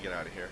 get out of here.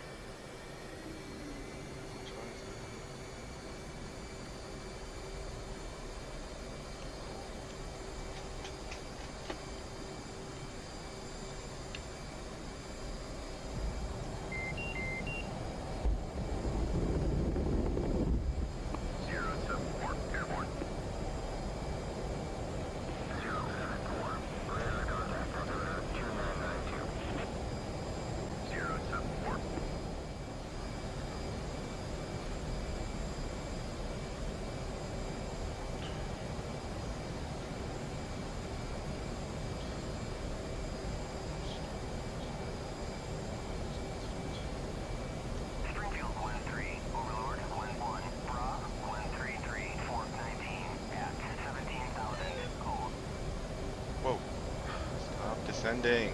Descending.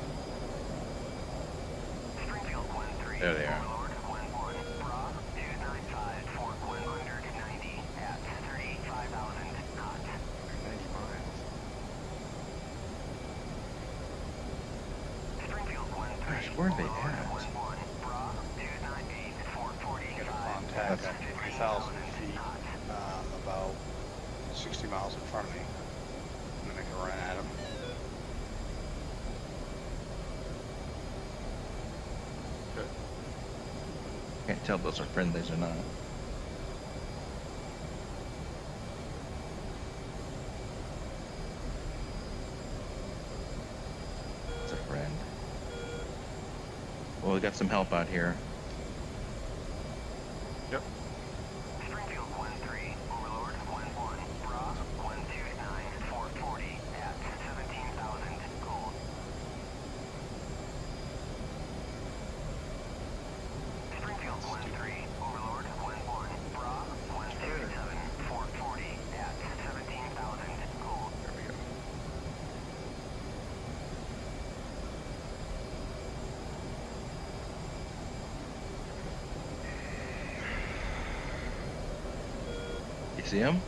There they are. Gosh, where are they at? Get a contact at 3,000 feet, about 60 miles in front of me. I'm gonna make a run at them. Can't tell if those are friendlies or not. It's a friend. Well, we got some help out here. Yep. Springfield 1-3, Overlord 1-1, Bra 129, 440 at 17,000 gold. Springfield 1-3, Overlord 1-1, Bra 127, 440 at 17,000 gold. There we go. You see them?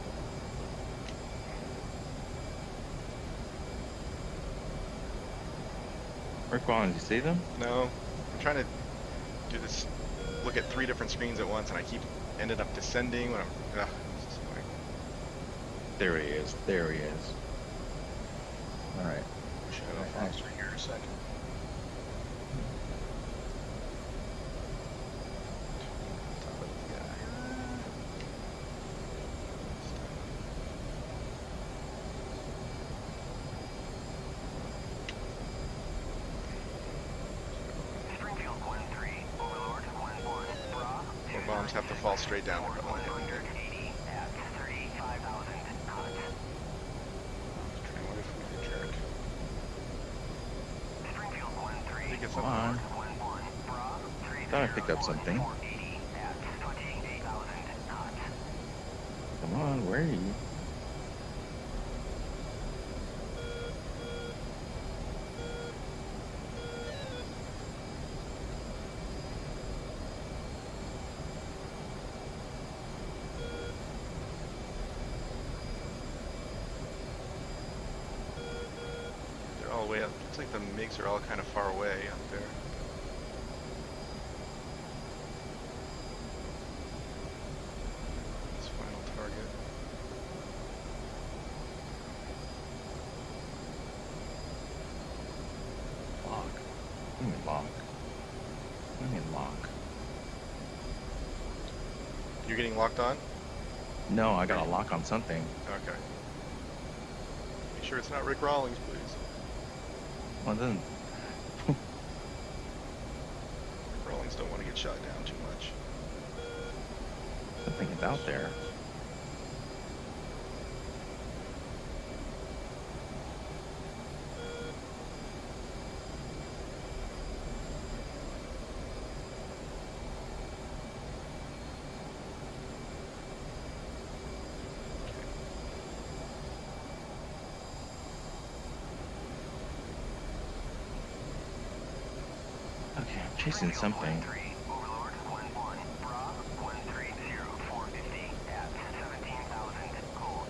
Rick Rollins, you see them? No, I'm trying to do this, look at 3 different screens at once, and I keep ended up descending when I'm. This is annoying. There he is. There he is. All right. Wish I had a Foster here in a second. Top of the guy. Springfield 1-3, Overlord 1-1, Bra More bombs have to fall straight down if I want to hit me here. 180 at 35,000 knots. Train away from me, you jerk. Springfield 1-3, I think it's Come up. on. 1-1, Bra Thought I picked up something. 480 at 28,000 knots. Come on, where are you? They're all way up. Looks like the MiGs are all kind of far away up there. This final target. Lock. What do you mean lock? What do you mean lock? You're getting locked on? No, I got a lock on something. Okay. Make sure it's not Rick Rawlings, please. Well, then, Rick Rawlings don't want to get shot down too much. something is out there. Okay, I'm chasing something. Overlord 1-1, Bra 130, 450 at 17,000 gold.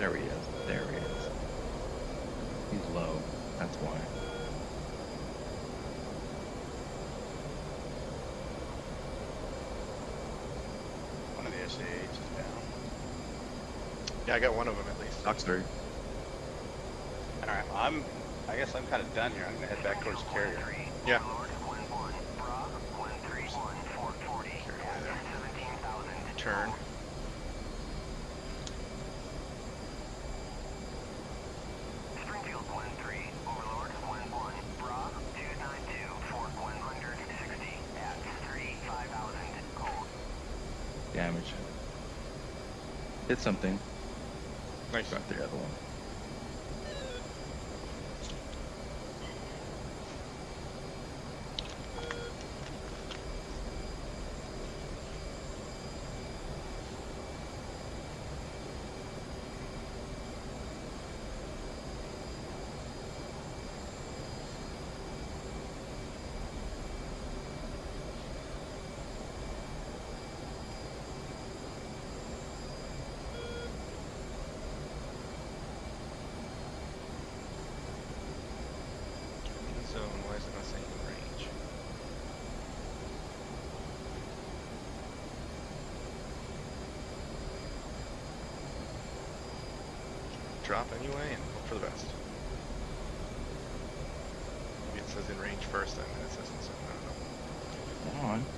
There he is. There he is. He's low. That's why. One of the SA8s is down. Yeah, I got one of them at least. Box 3. Alright, I guess I'm kind of done here. I'm gonna head back towards the carrier. Yeah. Turn. Springfield 1-3, Overlord 1-1, Bra 292 for 160 at 35,000 cold. Damage. Hit something. Nice. Got the other one. Zone, why is it not saying range? Drop anyway and hope for the best. Maybe it says in range first, and then it says in zone. I don't know. Come on.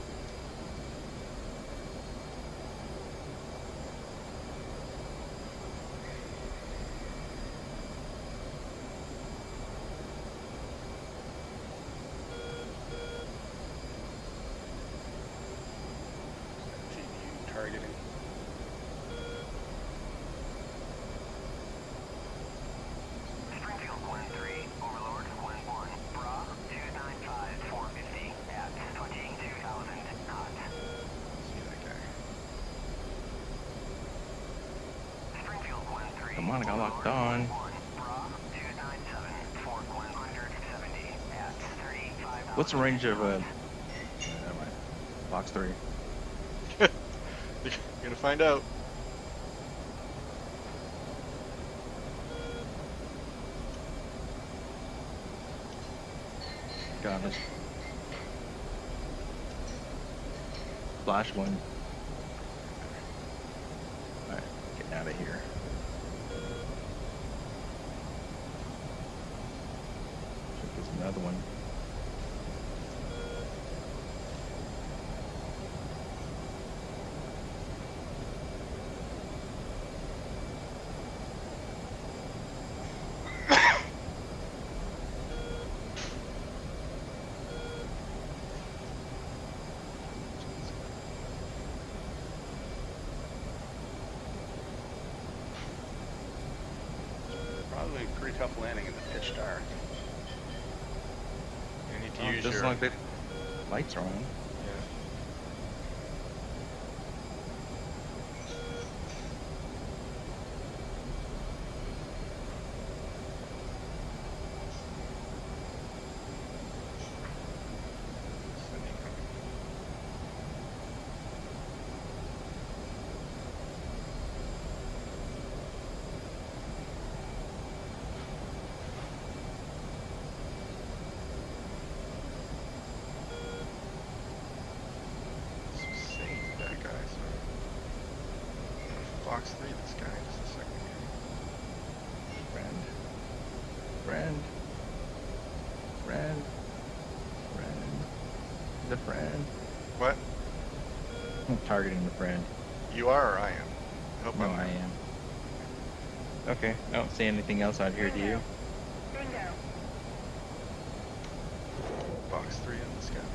GPU targeting. Springfield 1-3, Overlord 1-1, Bra 295 450 at 22,000 knots. See that guy. Springfield 1-3. Come on, I got locked on. Bra 297 for 170 at 35,000. What's the range of never mind. Box 3. You're gonna find out. Got it. Flash one. Alright, getting out of here. There's another one. Probably a pretty tough landing in the pitch dark. You need to Oh, use just your like the lights are on. yeah. Sending them. Save that guy, so Fox 3 this guy just a second here. Friend. Friend. Friend. Friend. The friend. What? I'm targeting the friend. You are or I am? I hope No, I'm I am. Okay, I don't see anything else out here, do you? Bingo. Box 3 on this guy.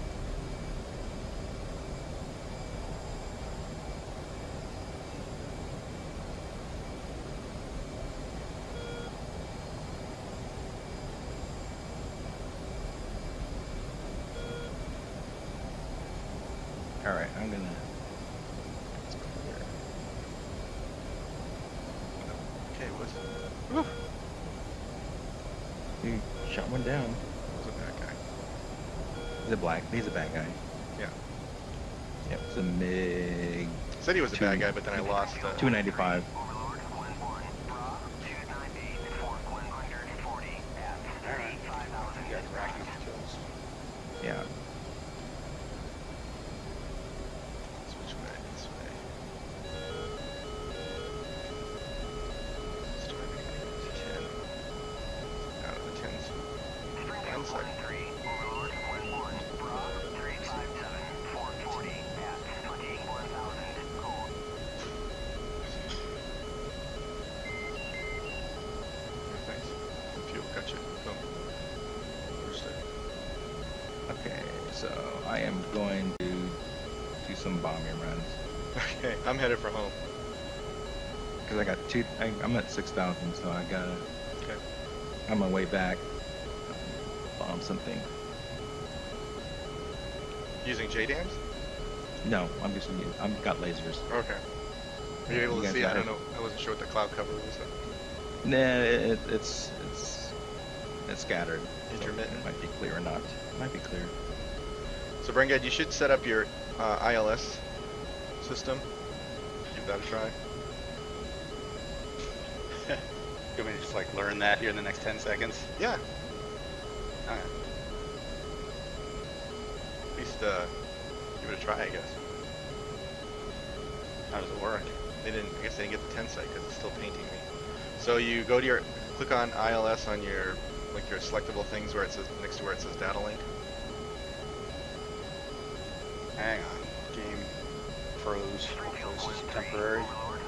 Alright, I'm gonna... Okay, what's whew, He shot one down. was a bad guy. He's a black. He's a bad guy. Yeah. Yep, it's a MiG Said he was a bad guy, but then I lost 295. Overlord 1-1, I am going to do some bombing runs. Okay, I'm headed for home. Because I got I'm at 6,000, so I gotta, Okay. on my way back, bomb something. Using JDAMs? No, I've got lasers. Okay. Are you able You to guys see? I got don't it? know. I wasn't sure what the cloud cover was. Nah, it's scattered. so Intermittent. It might be clear or not. It might be clear. So Brengad, you should set up your ILS system. Give that a try. You want me to just like learn that here in the next 10 seconds? Yeah. Okay. At least give it a try, I guess. How does it work? I guess they didn't get the 10 site because it's still painting me. So you go to click on ILS on your selectable things where it says next to where it says data link. Hang on. Game froze. Hopefully this is temporary. Overlord